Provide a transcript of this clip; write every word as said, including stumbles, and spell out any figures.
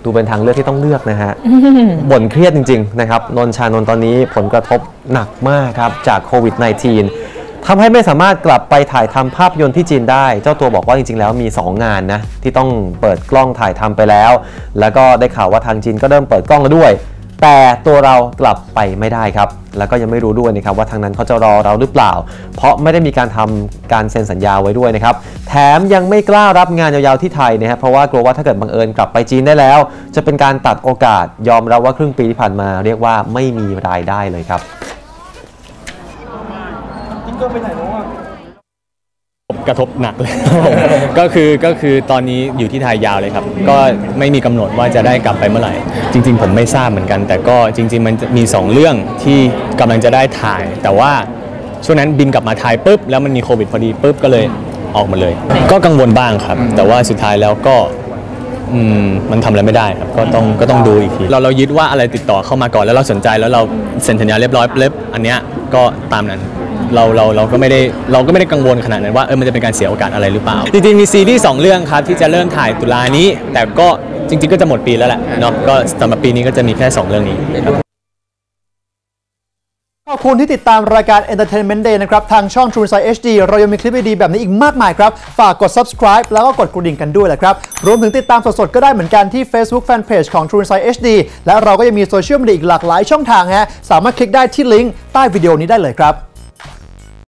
ดูเป็นทางเลือกที่ต้องเลือกนะฮะ บ่นเครียดจริงๆนะครับนนชานนท์ตอนนี้ผลกระทบหนักมากครับจากโควิด สิบเก้า ทำให้ไม่สามารถกลับไปถ่ายทำภาพยนตร์ที่จีนได้เจ้าตัวบอกว่าจริงๆแล้วมีสองงานนะที่ต้องเปิดกล้องถ่ายทำไปแล้วแล้วก็ได้ข่าวว่าทางจีนก็เริ่มเปิดกล้องแล้วด้วยแต่ตัวเรากลับไปไม่ได้ครับแล้วก็ยังไม่รู้ด้วยนะครับว่าทางนั้นเขาจะรอเราหรือเปล่าเพราะไม่ได้มีการทำการเซ็นสัญญาไว้ด้วยนะครับแถมยังไม่กล้ารับงานยาวๆที่ไทยนะครับเพราะว่ากลัวว่าถ้าเกิดบังเอิญกลับไปจีนได้แล้วจะเป็นการตัดโอกาสยอมรับว่าครึ่งปีที่ผ่านมาเรียกว่าไม่มีรายได้เลยครับจริงก็ไปไหนแล้วอ่ะกระทบหนักเลย ก็คือก็คือตอนนี้อยู่ที่ไทยยาวเลยครับก็ไม่มีกำหนดว่าจะได้กลับไปเมื่อไหร่จริงๆผมไม่ทราบเหมือนกันแต่ก็จริงๆมันมีสองเรื่องที่กำลังจะได้ถ่ายแต่ว่าช่วงนั้นบินกลับมาไทยปุ๊บแล้วมันมีโควิดพอดีปุ๊บก็เลยออกมาเลยก็กังวลบ้างครับแต่ว่าสุดท้ายแล้วก็อืมมันทำอะไรไม่ได้ครับก็ต้องก็ต้องดูอีกทีเราเรายึดว่าอะไรติดต่อเข้ามาก่อนแล้วเราสนใจแล้วเราเซ็นสัญญาเรียบร้อยเล็บอันเนี้ยก็ตามนั้นเราเราเราก็ไม่ได้เราก็ไม่ได้กังวลขนาดนั้นว่าเออมันจะเป็นการเสียโอกาสอะไรหรือเปล่าจริงๆมีซีรีส์สองเรื่องครับที่จะเริ่มถ่ายตุลานี้แต่ก็จริงๆก็จะหมดปีแล้วแหละเนาะก็สำหรับปีนี้ก็จะมีแค่สองเรื่องนี้ครับขอบคุณที่ติดตามรายการ Entertainment Day นะครับทางช่อง True Insight เอช ดี เรายังมีคลิปดีๆแบบนี้อีกมากมายครับฝากกด Subscribe แล้วก็กดกระดิ่งกันด้วยแหละครับรวมถึงติดตามสดๆก็ได้เหมือนกันที่ Facebook Fanpage ของ True Insight เอช ดี และเราก็ยังมีโซเชียลมีเดียอีกหลากหลายช่องทางฮะสามารถคลิกได้ที่ลิงก์ใต้วิดีโอนี้ได้เลยครับ